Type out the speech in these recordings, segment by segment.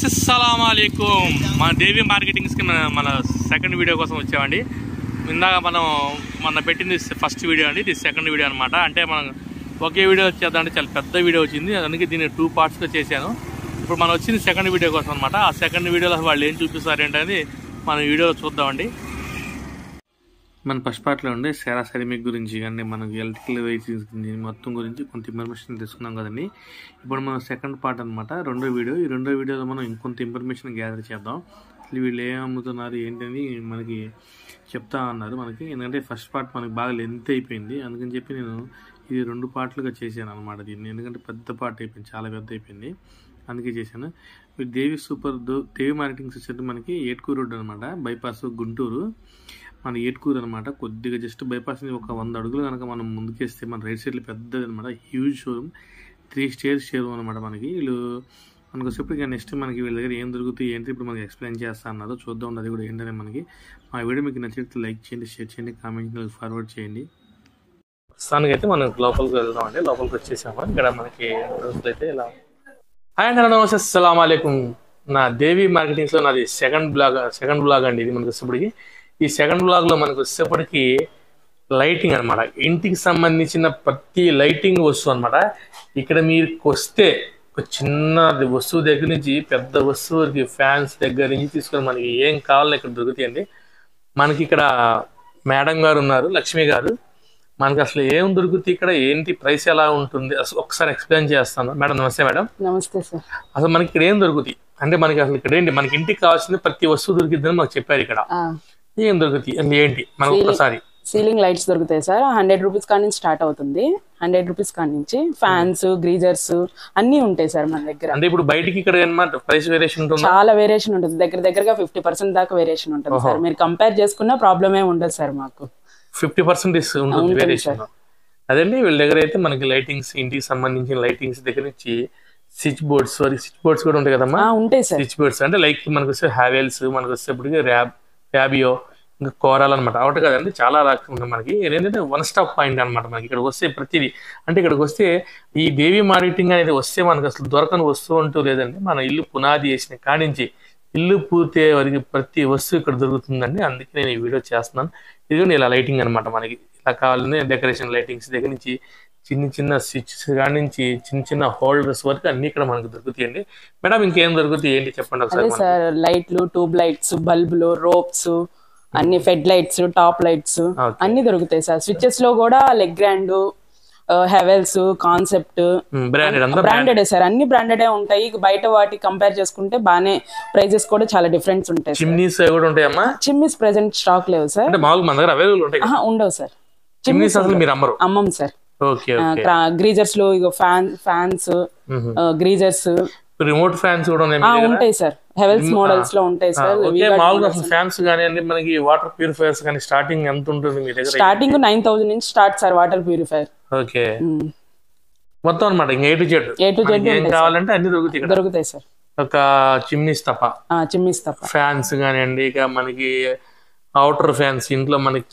నమస్తే అస్సలాముఅలైకుం మన దేవి మార్కెటింగ్స్కి మన సెకండ్ వీడియో కోసం వచ్చామండి. ఇందాక మన పెట్టింది ఫస్ట్ వీడియో అండి, ఇది సెకండ్ వీడియో అనమాట. అంటే మనం ఒకే వీడియో చేద్దామంటే చాలా పెద్ద వీడియో వచ్చింది, అందుకే దీన్ని 2 పార్ట్స్గా చేశాను. ఇప్పుడు మనం వచ్చింది సెకండ్ వీడియో కోసం అనమాట. ఆ సెకండ్ వీడియోలో వాళ్ళు ఏం చూపిస్తారు ఏంటనేది మన వీడియోలో చూద్దామండి. మన ఫస్ట్ పార్ట్లో ఉండే CIRAMIC గురించి కానీ మనకి ఎలక్ట్రికల్ వెహికల్స్ గురించి మొత్తం గురించి కొంత ఇన్ఫర్మేషన్ తీసుకున్నాం కదండి. ఇప్పుడు మనం సెకండ్ పార్ట్ అనమాట, రెండో వీడియో. ఈ రెండో వీడియోలో మనం ఇంకొంత ఇన్ఫర్మేషన్ గ్యాదర్ చేద్దాం. వీళ్ళు ఏం అమ్ముతున్నారు ఏంటని మనకి చెప్తా అన్నారు మనకి. ఎందుకంటే ఫస్ట్ పార్ట్ మనకి బాగా లెంత్ అయిపోయింది, అందుకని చెప్పి నేను ఇది 2 పార్ట్లుగా చేశాను అనమాట దీన్ని. ఎందుకంటే పెద్ద పార్ట్ అయిపోయింది, చాలా పెద్ద అయిపోయింది, అందుకే చేశాను. దేవి మార్కెటింగ్స్ వచ్చేసి మనకి ఎటుకూరు రోడ్ అనమాట, బైపాస్ గుంటూరు. మన ఎటుకూరు అనమాట, కొద్దిగా జస్ట్ బైపాస్ ఒక 100 అడుగులు కనుక మనం ముందుకేస్తే మన రైట్ సైడ్లో పెద్దది అనమాట, హ్యూజ్ షోరూమ్, 3 స్టేర్స్ షోరూమ్ అనమాట మనకి. వీళ్ళు మనకు వచ్చేప్పటికి నెక్స్ట్ మనకి వీళ్ళ దగ్గర ఏం దొరుకుతాయి ఏంటి ఇప్పుడు మనకి ఎక్స్ప్లెయిన్ చేస్తా అన్నారు. చూద్దాం అది కూడా ఏంటనే మనకి. మా వీడియో మీకు నచ్చితే లైక్ చేయండి, షేర్ చేయండి, కామెంట్ ఫార్వర్డ్ చేయండి. ప్రస్తుతానికి అయితే మనం లోపలికి వెళ్దామండి. లోపలికి వచ్చేసాము. ఇక్కడ మనకి అయితే ఇలా హాయ్ అండి, నమస్తే అస్సలాముఅలైకుం. నా దేవి మార్కెటింగ్స్లో నాది సెకండ్ బ్లాగ్ అండి ఇది. మనకు వచ్చేప్పటికి ఈ సెకండ్ బ్లాగ్లో మనకు వచ్చేప్పటికి లైటింగ్ అనమాట, ఇంటికి సంబంధించిన ప్రతి లైటింగ్ వస్తువు అనమాట. ఇక్కడ మీరు వస్తే ఒక చిన్న వస్తువు దగ్గర నుంచి పెద్ద వస్తువుకి ఫ్యాన్స్ దగ్గర నుంచి తీసుకొని మనకి ఏం కావాలో ఇక్కడ దొరుకుతాయండి. మనకి ఇక్కడ మేడం గారు ఉన్నారు, లక్ష్మి గారు. మనకి అసలు ఏం దొరుకుతాయి ఇక్కడ, ఏంటి ప్రైస్ ఎలా ఉంటుంది అసలు ఒకసారి ఎక్స్ప్లెయిన్ చేస్తాను. మేడం నమస్తే. మేడం నమస్తే సార్. అసలు మనకి ఇక్కడ ఏం దొరుకుతాయి అంటే మనకి అసలు ఇక్కడ ఏంటి, మనకి ఇంటికి కావాల్సిన ప్రతి వస్తువు దొరికిద్దని మాకు చెప్పారు. ఇక్కడ ఏం దొరుకుతాయి ఏంటి మనకు ఒకసారి. సీలింగ్ లైట్స్ దొరుకుతాయి సార్, 100 రూపీస్ కాడి నుంచి స్టార్ట్ అవుతుంది. 100 రూపీస్ కాడి నుంచి ఫ్యాన్స్, గ్రీజర్స్ అన్ని ఉంటాయి సార్ మన దగ్గర. అంటే ఇప్పుడు బయటికి ఇక్కడ ఏమన్నా ప్రైస్ వేరియేషన్ ఉంటుంది? చాలా వేరియేషన్ ఉంటుంది, దగ్గరగా 50% దాకా వేరియేషన్ ఉంటుంది సార్. మీరు కంపేర్ చేసుకున్న ప్రాబ్లమ్ ఏమి ఉండదు సార్. మాకు 50% ఉంటుంది వేరియేషన్. అదండి వీళ్ళ దగ్గర అయితే మనకి లైటింగ్స్, ఇంటికి సంబంధించిన లైటింగ్స్ దగ్గర నుంచి స్విచ్ బోర్డ్స్ కూడా ఉంటాయి కదమ్మా. ఉంటాయి సార్. స్విచ్ బోర్డ్స్ అంటే లైక్ మనకు వస్తే హ్యావెల్స్, మనకు వచ్చేప్పటికి ర్యాబియో, ఇంకా కోరాలు అనమాట. ఒకటి కదండి, చాలా రకాలు మనకి. ఏంటంటే 1 స్టాప్ పాయింట్ అనమాట మనకి. ఇక్కడికి వస్తే ప్రతిదీ అంటే ఇక్కడికి వస్తే ఈ దేవి మార్కెటింగ్ అనేది వస్తే మనకు అసలు దొరకని వస్తువు అంటూ లేదండి. మన ఇల్లు పునాది వేసిన కానించి ఇల్లు పూర్తి వరకు ప్రతి వస్తువు ఇక్కడ దొరుకుతుందండి. అందుకే నేను ఈ వీడియో చేస్తున్నాను. ఇది ఇలా లైటింగ్ అనమాట మనకి. ఇలా కావాలని డెకరేషన్ లైటింగ్స్ దగ్గర నుంచి చిన్న స్విచ్స్ కాడి నుంచి చిన్న హోల్డర్స్ వరకు అన్ని ఇక్కడ మనకు దొరుకుతాయండి. మేడం ఇంకేం దొరుకుతాయి ఏంటి చెప్పండి ఒకసారి. సార్ లైట్లు, ట్యూబ్ లైట్స్, బల్బులు, రోప్స్, అన్ని ఫెడ్ లైట్స్, టాప్ లైట్స్ అన్ని దొరుకుతాయి సార్. స్విచెస్ లో కూడా Legrand, Havells, concept branded sir. అన్ని బ్రాండెడ్ ఉంటాయి. బయట వాటి కంపేర్ చేసుకుంటే బానే ప్రైజెస్ కూడా చాలా డిఫరెన్స్ ఉంటాయి. చిమ్నీస్ కూడా ఉంటాయమ్మా? చిమ్నీస్ ప్రెసెంట్ స్టాక్ లేవు సార్. ఉండవు సార్. చిమ్నీస్ అసలు మీరు అమ్మం సార్. గ్రీజర్స్ లో ఫ్యాన్స్, గ్రీజర్స్, రిమోట్ ఫ్యాన్స్ కూడా ఉంటాయి సార్. హెవెల్స్ మోడల్స్ లో ఉంటాయి సార్. ఫ్యాన్స్ గానీ మనకి వాటర్ ప్యూరిఫైయర్స్ కానీ స్టార్టింగ్ ఎంత ఉంటుంది మీ దగ్గర? స్టార్టింగ్ 9000 నుంచి start sir water purifier. Okay, మొత్తం అనమాట. ఇంకా ఏ టు జెడ్ ఏం కావాలంటే అన్ని దొరుకుతాయి సార్. ఒక చిమ్నీస్ తప్ప ఫ్యాన్స్ కానివ్వండి, ఇక మనకి అవుటర్ ఫ్యాన్స్, ఇంట్లో మనకి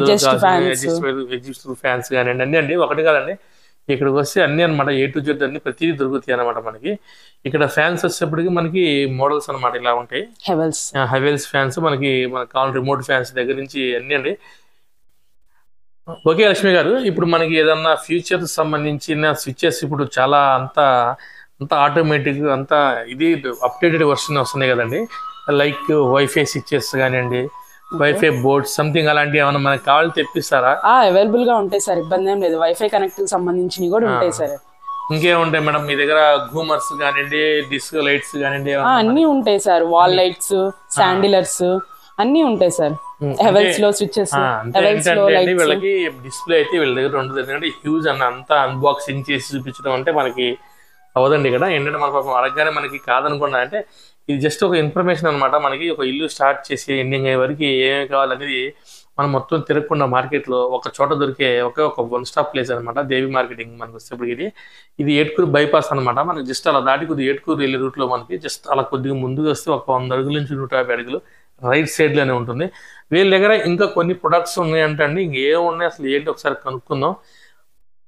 ఫ్యాన్స్ కానివ్వండి, అన్ని అండి. ఒకటి కాదండి, ఇక్కడికి వస్తే అన్ని అనమాట, ఏ టు జెడ్ అన్ని ప్రతిదీ దొరుకుతాయి అనమాట మనకి. ఇక్కడ ఫ్యాన్స్ వచ్చేప్పటికి మనకి మోడల్స్ అనమాట ఇలా ఉంటాయి. హెవెల్స్ ఫ్యాన్స్ మనకి కావాలి, రిమోట్ ఫ్యాన్స్ దగ్గర నుంచి అన్ని అండి. ఓకే లక్ష్మి గారు, ఇప్పుడు మనకి ఏదన్నా ఫ్యూచర్ సంబంధించిన స్విచ్చెస్ ఇప్పుడు చాలా అంతా ఆటోమేటిక్ అంతా ఇది అప్డేటెడ్ వర్షన్ వస్తున్నాయి కదండి. లైక్ వైఫై స్విచ్చెస్ కానివ్వండి, వైఫై బోర్డ్ సంథింగ్ అలాంటివి ఏమైనా మనకి కావాలి తెప్పిస్తారా? అవైలబుల్ గా ఉంటాయి సార్, ఇబ్బంది ఏం లేదు. వైఫై కనెక్ట్ సంబంధించినవి కూడా ఉంటాయి సార్. ఇంకేముంటాయి మేడం మీ దగ్గర? గూమర్స్ కానివ్వండి, డిస్కో లైట్స్ కానివ్వండి, అన్ని ఉంటాయి సార్. వాల్ లైట్స్, శాండిలర్స్ అన్ని ఉంటాయి సార్. హెవెల్స్ లో స్విచెస్, వీళ్ళకి డిస్ప్లే అయితే వీళ్ళ దగ్గర ఉంటుంది. ఎందుకంటే హ్యూజ్ అంతా అన్బాక్సింగ్ చేసి చూపించడం అంటే మనకి అవదండి. ఇక్కడ ఏంటంటే మన పాపం అడగగానే మనకి కాదనుకున్నా అంటే ఇది జస్ట్ ఒక ఇన్ఫర్మేషన్ అనమాట. మనకి ఒక ఇల్లు స్టార్ట్ చేసి ఎండింగ్ అయ్యే వరకు ఏమేమి కావాలనేది మనం మొత్తం తిరగకుండా మార్కెట్లో ఒక చోట దొరికే ఒక 1 స్టాప్ ప్లేస్ అనమాట దేవి మార్కెటింగ్. మనకు వచ్చేప్పటికి ఇది ఎటుకూరు బైపాస్ అనమాట. మనకి జస్ట్ అలా దాటి కొద్దిగా ఎటుకూరు వెళ్ళే రూట్లో మనకి జస్ట్ అలా కొద్దిగా ముందుకు వస్తే ఒక 100 అడుగుల నుంచి 150 అడుగులు రైట్ సైడ్లోనే ఉంటుంది. వీళ్ళ దగ్గర ఇంకా కొన్ని ప్రొడక్ట్స్ ఉన్నాయంటే అండి, ఇంకేమున్నాయి అసలు ఏంటి ఒకసారి కనుక్కుందాం.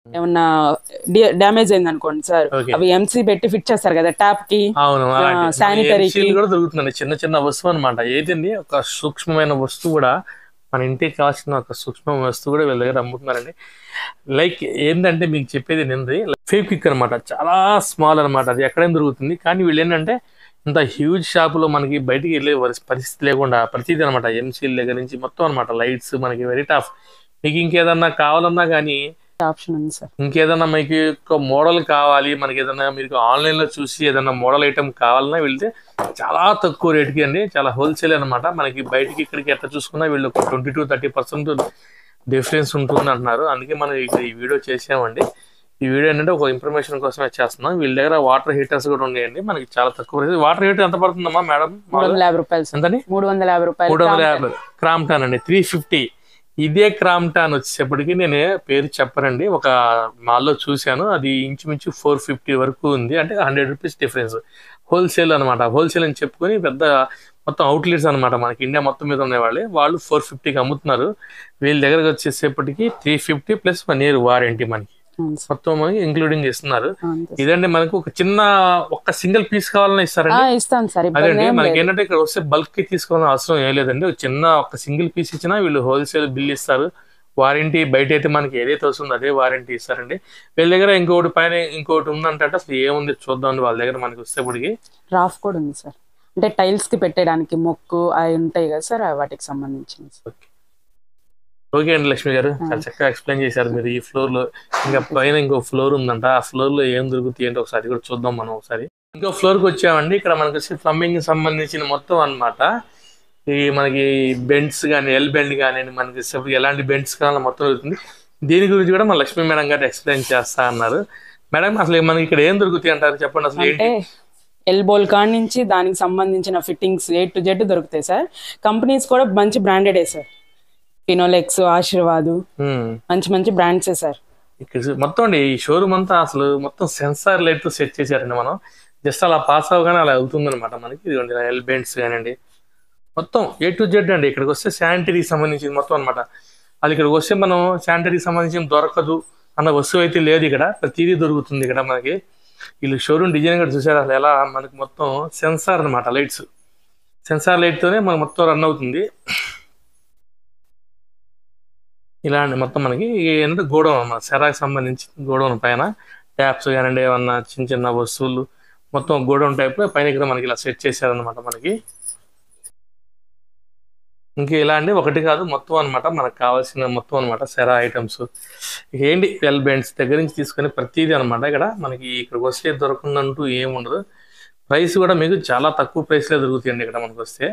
ఏమన్నా డ్యామేజ్ అయింది అనుకోండి సార్, అవి ఎంసీ పెట్టి ఫిట్ చేస్తారు కదా ట్యాప్ కి, శానిటరీకి కూడా దొరుకుతుందండి. చిన్న చిన్న వస్తువు అనమాట. ఏదండి ఒక సూక్ష్మమైన వస్తువు కూడా, మన ఇంటికి కావాల్సిన ఒక సూక్ష్మ వస్తువు కూడా వీళ్ళ దగ్గర అమ్ముతున్నారండి. లైక్ ఏంటంటే మీకు చెప్పేది నింది ఫెవిక్విక్ అనమాట. చాలా స్మాల్ అనమాట, అది ఎక్కడైనా దొరుకుతుంది. కానీ వీళ్ళు ఏంటంటే ఇంత హ్యూజ్ షాపులో మనకి బయటికి వెళ్ళే పరిస్థితి లేకుండా ప్రతిదీ అనమాట, ఎంసీల దగ్గర నుంచి మొత్తం అనమాట. లైట్స్ మనకి వెరీ టఫ్. మీకు ఇంకేదన్నా కావాలన్నా కానీ ఆప్షన్ ఉంది సార్. ఇంకేదన్నా మీకు ఒక మోడల్ కావాలి, మనకి ఏదన్నా మీకు ఆన్లైన్ లో చూసి ఏదన్నా మోడల్ ఐటమ్ కావాలన్నా వెళ్తే చాలా తక్కువ రేటుకి అండి, చాలా హోల్సేల్ అనమాట. మనకి బయటికి ఇక్కడికి ఎట్లా చూసుకున్నా వీళ్ళు 20-30% డిఫరెన్స్ ఉంటుంది అంటున్నారు. అందుకే మనం ఈ వీడియో చేసామండి. ఈ వీడియో ఏంటంటే ఒక ఇన్ఫర్మేషన్ కోసమే చేస్తున్నాం. వీళ్ళ దగ్గర వాటర్ హీటర్స్ కూడా ఉన్నాయండి, మనకి చాలా తక్కువ. వాటర్ హీటర్ ఎంత పడుతుందమ్మా మేడం? 350 రూపాయలు. ఎంతని? 350 రూపాయలు. 350 క్రాంప్టాన్ అండి, 350. ఇదే క్రాంప్టాన్ వచ్చేప్పటికి నేను పేరు చెప్పరండి, ఒక మాల్లో చూశాను, అది ఇంచుమించు 450 వరకు ఉంది. అంటే 100 రూపీస్ డిఫరెన్స్. హోల్సేల్ అనమాట. హోల్సేల్ అని చెప్పుకొని పెద్ద మొత్తం అవుట్లెట్స్ అనమాట, మనకి ఇండియా మొత్తం మీద ఉండేవాళ్ళు. వాళ్ళు 450కి అమ్ముతున్నారు. వీళ్ళ దగ్గరకు వచ్చేసేపటికి 350 ప్లస్ 1 year వారంటీ మనకి మొత్తం మనకి ఇంక్లూడింగ్ ఇస్తున్నారు. ఇదండి మనకు ఒక చిన్న ఒక సింగిల్ పీస్ కావాలని ఇస్తారండి. అదండి మనకి ఏంటంటే ఇక్కడ వస్తే బల్క్ కి తీసుకోవాలని అవసరం ఏం లేదండి. చిన్న ఒక సింగిల్ పీస్ ఇచ్చినా వీళ్ళు హోల్సేల్ బిల్ ఇస్తారు. వారంటీ బయట అయితే మనకి ఏదైతే వస్తుందో అదే వారంటీ ఇస్తారండి. వీళ్ళ దగ్గర ఇంకోటి పైన ఇంకోటి ఉందంటే అసలు ఏముంది చూద్దాం వాళ్ళ దగ్గర మనకి వచ్చేప్పటికి. రాఫ్ కూడా ఉంది సార్, అంటే టైల్స్ కి పెట్టడానికి మొక్కు అవి ఉంటాయి కదా సార్, వాటికి సంబంధించింది. ఓకే అండి లక్ష్మి గారు, చాలా చక్కగా ఎక్స్ప్లెయిన్ చేశారు మీరు. ఈ ఫ్లోర్ లో ఇంకా పైన ఇంకో ఫ్లోర్ ఉందంట, ఆ ఫ్లోర్ లో ఏం దొరుకుతాయి ఏంటో ఒకసారి కూడా చూద్దాం మనం. ఒకసారి ఇంకో ఫ్లోర్ కి వచ్చామండి. ఇక్కడ మనకి వచ్చి ప్లంబింగ్ సంబంధించిన మొత్తం అనమాట. ఈ మనకి బెండ్స్ కానీ ఎల్ బెండ్ కానీ మనకి ఎలాంటి బెండ్స్ కానీ మొత్తం దొరుకుతుంది. దీని గురించి కూడా మన లక్ష్మీ మేడం గారు ఎక్స్ప్లెయిన్ చేస్తా అన్నారు. మేడం అసలు మనకి ఇక్కడ ఏం దొరుకుతాయి అంటారు చెప్పండి. అసలు ఏంటి? ఎల్బోల్ కాడ్ నుంచి దానికి సంబంధించిన ఫిట్టింగ్స్ A to Z దొరుకుతాయి సార్. కంపెనీస్ కూడా మంచి బ్రాండెడే సార్, ఫినోలెక్స్, ఆశీర్వాద్, మంచి మంచి బ్రాండ్స్ సార్. ఇక్కడ మొత్తం అండి ఈ షోరూమ్ అంతా అసలు మొత్తం సెన్సార్ లైట్ తో సెట్ చేశారండి. మనం జస్ట్ అలా పాస్ అవగానే అలా అవుతుంది అనమాట మనకి. ఇదిగోండి ఎల్ బెండ్స్ కానివ్వండి, మొత్తం A to Z అండి. ఇక్కడికి వస్తే శానిటరీకి సంబంధించింది మొత్తం అనమాట. అది ఇక్కడికి వస్తే మనం శానిటరీకి సంబంధించిన దొరకదు అన్న వస్తువు అయితే లేదు, ఇక్కడ ప్రతిదీ దొరుకుతుంది ఇక్కడ మనకి. వీళ్ళు షోరూమ్ డిజైన్ కూడా చూసారు అసలు ఎలా మనకి మొత్తం సెన్సార్ అనమాట, లైట్స్ సెన్సార్ లైట్ తోనే మనకు మొత్తం రన్ అవుతుంది. ఇలా అండి మొత్తం మనకి ఏంటంటే గోడౌన్ అన్నమాట, సెరాకి సంబంధించి గోడౌన్ పైన ట్యాప్స్ కానివ్వండి, ఏమన్నా చిన్న చిన్న వస్తువులు మొత్తం గోడౌన్ టైప్ లో పైన ఇక్కడ మనకి ఇలా సెట్ చేశారనమాట మనకి. ఇంకా ఇలా అండి ఒకటి కాదు మొత్తం అనమాట, మనకు కావాల్సిన మొత్తం అనమాట సెరా ఐటమ్స్. ఏంటి ఎల్ బెండ్స్ దగ్గర నుంచి తీసుకొని ప్రతిదీ అనమాట. ఇక్కడ మనకి ఇక్కడికి వస్తే దొరకదంటూ ఏముండదు. ప్రైస్ కూడా మీకు చాలా తక్కువ ప్రైస్లో దొరుకుతాయండి ఇక్కడ మనకు వస్తే.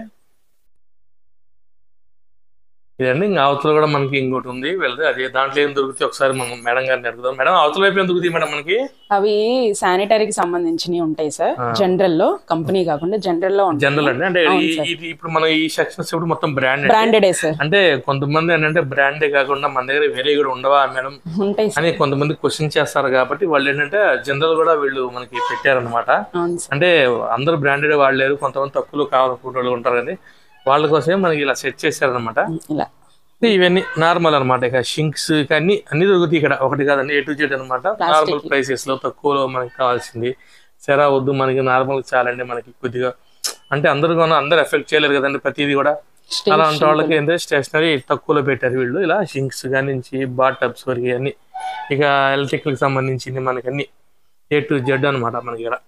ఇదండి ఇంకా అవతల కూడా మనకి ఇంకోటి ఉంది వెళ్తే, అదే దాంట్లో ఏం దొరుకుతాయి ఒకసారి మనం మేడం గారిని అడుగుదాం. మేడం అవతల వైపు ఏం దొరుకుతాయి మేడం మనకి? అవి శానిటరీకి సంబంధించినవి ఉంటాయి సార్, జనరల్ లో, కంపెనీ కాకుండా జనరల్ లో. జనరల్ అండి, అంటే ఇప్పుడు మన ఈ సెక్షన్స్ ఇప్పుడు మొత్తం బ్రాండెడే సార్. అంటే కొంతమంది ఏంటంటే బ్రాండే కాకుండా మన దగ్గర వేరే కూడా ఉండవా మేడం అని కొంతమంది క్వశ్చన్ చేస్తారు. కాబట్టి వాళ్ళు ఏంటంటే జనరల్ కూడా వీళ్ళు మనకి పెట్టారనమాట. అంటే అందరూ బ్రాండెడ్ వాడలేరు, కొంతమంది తక్కువలో కావాలనుకుంటూ ఉంటారు కానీ వాళ్ళ కోసమే మనకి ఇలా సెట్ చేశారనమాట. ఇవన్నీ నార్మల్ అనమాట. ఇక షింక్స్ అన్ని దొరుకుతాయి ఇక్కడ, ఒకటి కాదండి A to Z అనమాట. నార్మల్ ప్రైసెస్ లో తక్కువలో మనకి కావాల్సింది. సెరా వద్దు మనకి నార్మల్ చాలండి మనకి కొద్దిగా, అంటే అందరూ ఎఫెక్ట్ చేయలేరు కదండి ప్రతిదీ కూడా. అలాంటి వాళ్ళకి ఏంటంటే స్టేషనరీ తక్కువలో పెట్టారు వీళ్ళు. ఇలా షింక్స్ కానీ నుంచి బాత్ టబ్స్ వరకు అన్ని, ఇక ఎలక్ట్రికల్ సంబంధించింది మనకి అన్ని A to Z అనమాట మనకి ఇక్కడ.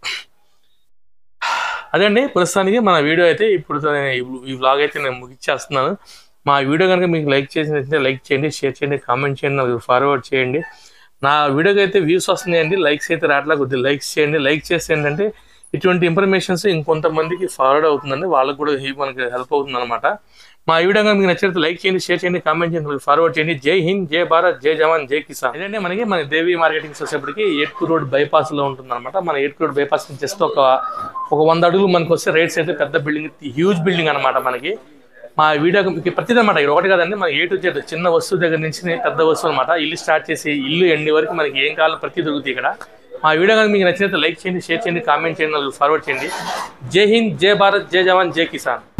అదే అండి ప్రస్తుతానికి మన వీడియో అయితే ఇప్పుడు ఈ వ్లాగ్ అయితే నేను ముగిచ్చేస్తున్నాను. మా వీడియో కనుక మీకు లైక్ చేసినట్లయితే లైక్ చేయండి, షేర్ చేయండి, కామెంట్ చేయండి, నాకు ఫార్వర్డ్ చేయండి. నా వీడియోకి అయితే వ్యూస్ వస్తున్నాయండి, లైక్స్ అయితే రావట్లా, కొద్దిగా లైక్స్ చేయండి. లైక్ చేస్తే ఏంటంటే ఇటువంటి ఇన్ఫర్మేషన్స్ ఇంకొంతమందికి ఫార్వర్డ్ అవుతుందండి, వాళ్ళకు కూడా మనకి హెల్ప్ అవుతుంది అనమాట. మా వీడియో కనుక మీకు నచ్చినట్లయితే లైక్ చేయండి, షేర్ చేయండి, కామెంట్ చేయండి, ఫార్వర్డ్ చేయండి. జై హింద్, జై భారత్, జై జవాన్, జై కిసాన్. ఇదంటే మన దేవి మార్కెటింగ్ వచ్చేప్పటికి ఎటుకూరు రోడ్ బైపాస్ లో ఉంటుంది అనమాట. మన ఎటుకూరు రోడ్ బైపాస్ నుంచి జస్ట్ ఒక 100 అడుగులు మనకు వస్తే రైట్ సైడ్ పెద్ద బిల్డింగ్, హ్యూజ్ బిల్డింగ్ అనమాట మనకి. మా వీడియో ప్రతిదీ అనమాట, ఇక్కడ ఒకటి కాదండి, మనకి A to Z చిన్న వస్తువు దగ్గర నుంచి పెద్ద వస్తువు అనమాట. ఇల్లు స్టార్ట్ చేసి ఇల్లు ఎండి వరకు మనకి ఏం కావాలో ప్రతి దొరుకుతాయి ఇక్కడ. మా వీడియో కనుక మీకు నచ్చినట్లయితే లైక్ చేయండి, షేర్ చేయండి, కామెంట్ చేయండి, ఫార్వర్డ్ చేయండి. జై హింద్, జై భారత్, జై జవాన్, జై కిసాన్.